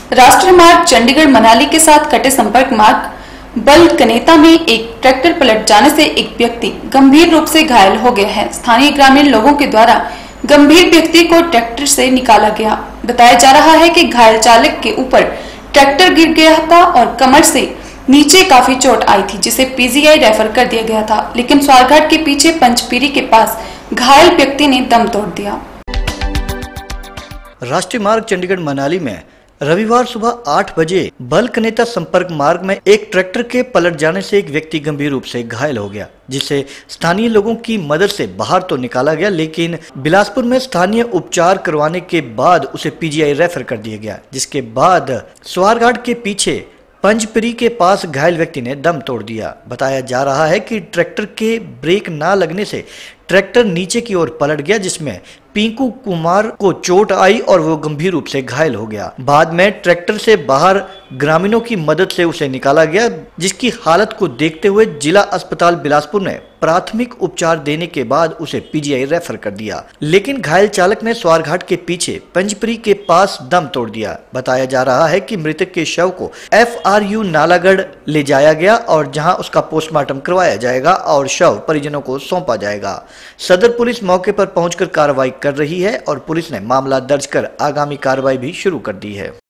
राष्ट्रीय मार्ग चंडीगढ़ मनाली के साथ कटे संपर्क मार्ग बलकनेता में एक ट्रैक्टर पलट जाने से एक व्यक्ति गंभीर रूप से घायल हो गया है। स्थानीय ग्रामीण लोगों के द्वारा गंभीर व्यक्ति को ट्रैक्टर से निकाला गया। बताया जा रहा है कि घायल चालक के ऊपर ट्रैक्टर गिर गया था और कमर से नीचे काफी चोट आई थी, जिसे पीजीआई रेफर कर दिया गया था, लेकिन स्वारघाट के पीछे पंचपीरी के पास घायल व्यक्ति ने दम तोड़ दिया। राष्ट्रीय मार्ग चंडीगढ़ मनाली में रविवार सुबह 8 बजे बलकनेता संपर्क मार्ग में एक ट्रैक्टर के पलट जाने से एक व्यक्ति गंभीर रूप से घायल हो गया, जिसे स्थानीय लोगों की मदद से बाहर तो निकाला गया, लेकिन बिलासपुर में स्थानीय उपचार करवाने के बाद उसे पीजीआई रेफर कर दिया गया, जिसके बाद स्वारघाट के पीछे पंचपीरी के पास घायल व्यक्ति ने दम तोड़ दिया। बताया जा रहा है कि ट्रैक्टर के ब्रेक ना लगने से ट्रैक्टर नीचे की ओर पलट गया, जिसमें पिंकू कुमार को चोट आई और वो गंभीर रूप से घायल हो गया। बाद में ट्रैक्टर से बाहर ग्रामीणों की मदद से उसे निकाला गया, जिसकी हालत को देखते हुए जिला अस्पताल बिलासपुर ने प्राथमिक उपचार देने के बाद उसे पीजीआई रेफर कर दिया, लेकिन घायल चालक ने स्वारघाट के पीछे पंचपीरी के पास दम तोड़ दिया। बताया जा रहा है कि मृतक के शव को FRU नालागढ़ ले जाया गया और जहां उसका पोस्टमार्टम करवाया जाएगा और शव परिजनों को सौंपा जाएगा। सदर पुलिस मौके पर पहुंचकर कार्रवाई कर रही है और पुलिस ने मामला दर्ज कर आगामी कार्रवाई भी शुरू कर दी है।